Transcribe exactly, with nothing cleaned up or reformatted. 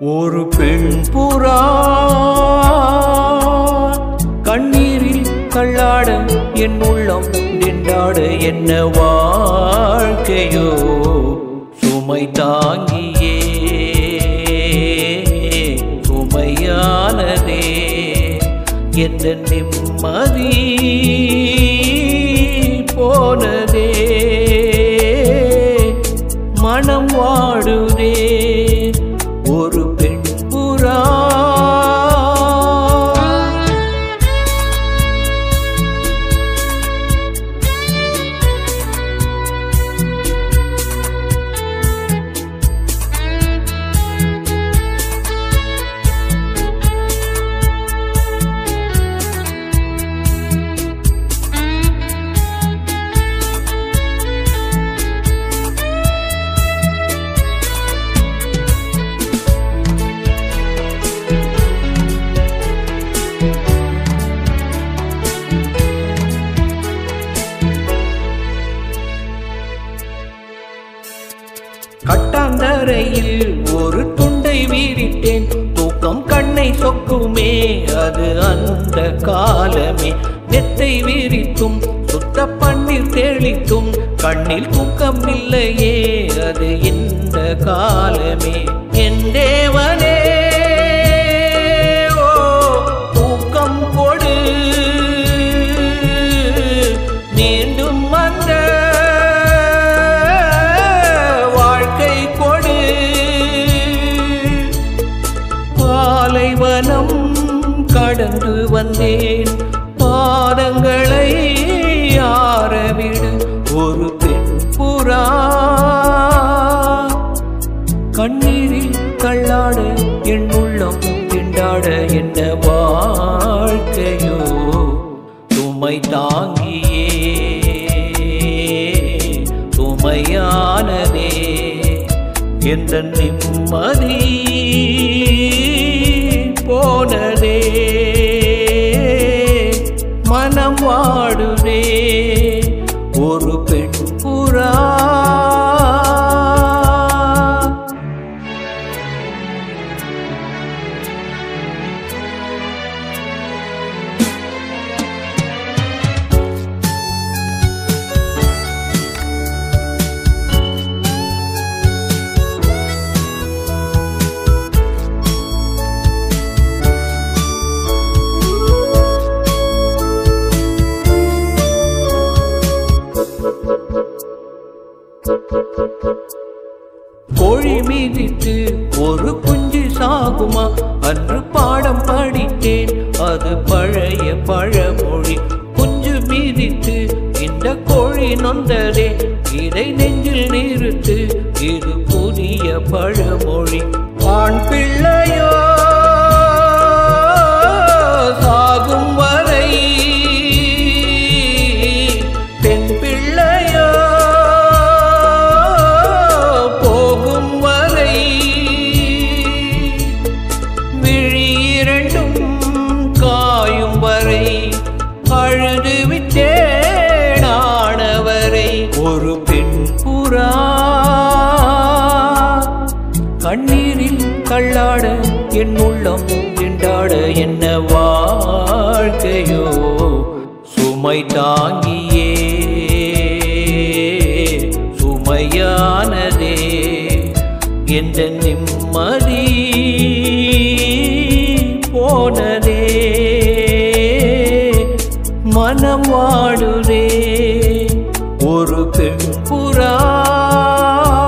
ஒரு பெண் புறா கண்ணீரில் தள்ளாட என் உள்ளம் திண்டாட என்ன வாழ்க்கையோ சுமை தாங்கியே சுமையானதே எந்த நிம்மதி போனதே மனம் வாடுதே ஒரு பெண் புறா கட்டாந்தரையில் ஒரு துண்டை வீரிட்டேன் தூக்கம் கண்ணை சொக்குமே அது அந்த காலமே நெத்தை வீரித்தும் சுத்த பன்னீர் தெளித்தும் கண்ணில் தூக்கம் இல்லையே அது இந்த காலமே என் தேவனே ஓ தூக்கம் கொடு மீண்டும் அந்த பாலைவனம் கடந்து வந்தேன் பாதங்களை ஆரவிடு ஒரு பெண் புறா கண்ணீரில் தள்ளாட என் உள்ளம் திண்டாட என்ன வாழ்க்கையோ சுமை தாங்கியே சுமையானதே எந்த நிம்மதி போனதே மனம் வாடுதே ஒரு பெண் புறா கோழி மீதித்து ஒரு குஞ்சு சாகுமா அன்று பாடம் படித்தேன் அது பழைய பழமொழி குஞ்சு மீதித்து இந்த கோழி நொந்ததே இதை நெஞ்சில் நிறுத்து இது புதிய பழமொழி ஆண் பிள்ளையோ சாகும் வரை பெண் பிள்ளையோ அழுது விட்டேனானவரை ஒரு பெண் புறா கண்ணீரில் தள்ளாட என் உள்ளம் திண்டாட என்ன வாழ்க்கையோ சுமை தாங்கியே சுமையானதே எந்த நிம்மதி போனதே மனம் வாடுதே ஒரு பெண் புறா